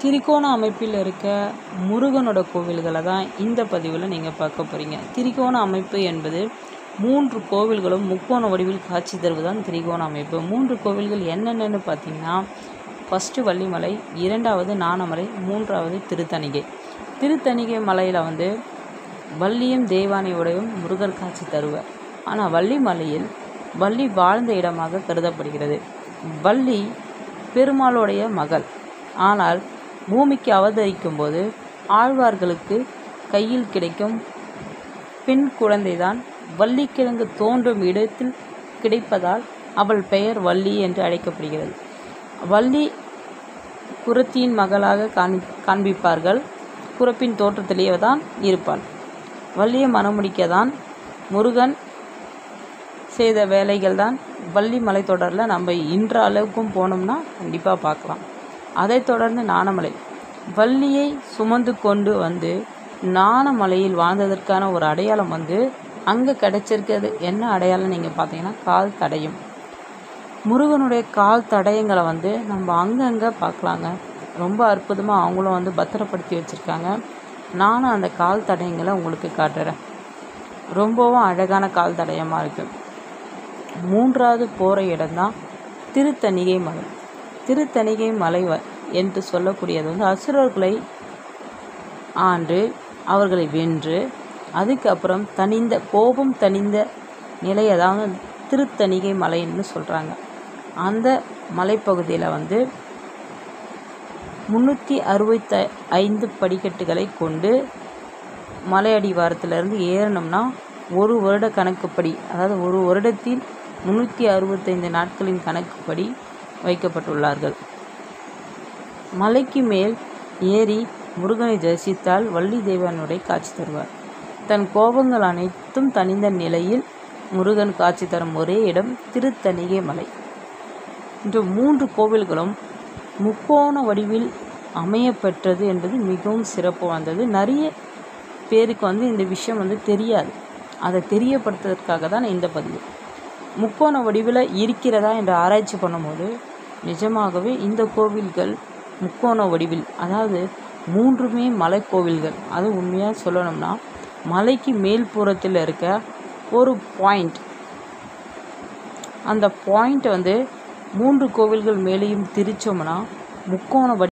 திரிகோண அமைப்பில் இருக்க முருகனோட கோவில்களை தான் இந்த பதிவில் நீங்கள் பார்க்க போகிறீங்க. திரிகோண அமைப்பு என்பது 3 கோவில்களும் முக்கோண வடிவில் காட்சி தருவதுதான் திரிகோண அமைப்பு. 3 கோவில்கள் என்னென்னு பார்த்தீங்கன்னா, ஃபஸ்ட்டு வள்ளிமலை, 2வது நாணமலை, 3வது திருத்தணிகை. திருத்தணிகை மலையில் வள்ளியும் தெய்வானையோடையும் முருகர் காட்சி தருவார். ஆனால் வள்ளிமலையில் வள்ளி வாழ்ந்த இடமாக கருதப்படுகிறது. வள்ளி பெருமாளுடைய மகள். ஆனால் பூமிக்கு அவதரிக்கும் போது ஆழ்வார்களுக்கு கையில் கிடைக்கும் பெண் குழந்தைதான் வள்ளிக்கிழங்கு தோன்றும் இடத்தில் கிடைப்பதால் அவள் பெயர் வள்ளி என்று அழைக்கப்படுகிறது. வள்ளி குறத்தியின் மகளாக காண்பிப்பார்கள். குறப்பின் தோற்றத்திலேயே தான் இருப்பாள். வள்ளியை மணமுடிக்க தான் முருகன் செய்த வேலைகள் தான் வள்ளி மலைத்தொடரில் நம்ம இன்ற அளவுக்கும் போனோம்னா கண்டிப்பாக பார்க்கலாம். அதைத் தொடர்ந்து நாணமலை. வள்ளியை சுமந்து கொண்டு நாணமலையில் வாழ்ந்ததற்கான ஒரு அடையாளம் அங்கே கிடைச்சிருக்கிறது. என்ன அடையாளம் நீங்கள் பார்த்தீங்கன்னா, கால் தடயம். முருகனுடைய கால் தடயங்களை நம்ம அங்கங்கே பார்க்கலாங்க. ரொம்ப அற்புதமாக அவங்களும் பத்திரப்படுத்தி வச்சுருக்காங்க. நானும் அந்த கால் தடயங்களை உங்களுக்கு காட்டுறேன். ரொம்பவும் அழகான கால் தடயமாக இருக்குது. 3வது போகிற இடம்தான் திருத்தணிகை மலை. திருத்தணிகை மலை என்று சொல்லக்கூடியது அசுரர்களை ஆண்டு அவர்களை வென்று அதுக்கப்புறம் கோபம் தணிந்த நிலையை தான் திருத்தணிகை மலைன்னு சொல்கிறாங்க. அந்த மலைப்பகுதியில் 365 படிக்கட்டுகளை கொண்டு மலை அடிவாரத்திலிருந்து ஏறணும்னா ஒரு வருட கணக்குப்படி, அதாவது ஒரு வருடத்தில் 365 நாட்களின் கணக்குப்படி வைக்கப்பட்டுள்ளார்கள். மலைக்கு மேல் ஏறி முருகனை தரிசித்தால் வள்ளி தெய்வானுடைய காட்சி தருவார். தன் கோபங்கள் அனைத்தும் தணிந்த நிலையில் முருகன் காட்சி தரும் ஒரே இடம் திருத்தணிகை மலை. இன்று 3 கோவில்களும் முக்கோண வடிவில் அமையப்பெற்றது என்பது மிகவும் சிறப்பு வாய்ந்தது. நிறைய பேருக்கு இந்த விஷயம் தெரியாது. அதை தெரியப்படுத்துவதற்காக தான் இந்த பதிவு. முக்கோண வடிவில் இருக்கிறதா என்று ஆராய்ச்சி பண்ணும்போது நிஜமாகவே இந்த கோவில்கள் முக்கோண வடிவில், அதாவது 3மே மலை கோவில்கள். அது உண்மையாக சொல்லணும்னா, மலைக்கு மேல்புறத்தில் இருக்க ஒரு பாயிண்ட், அந்த பாயிண்ட் 3 கோவில்கள் மேலேயும் திரிச்சோம்னா முக்கோண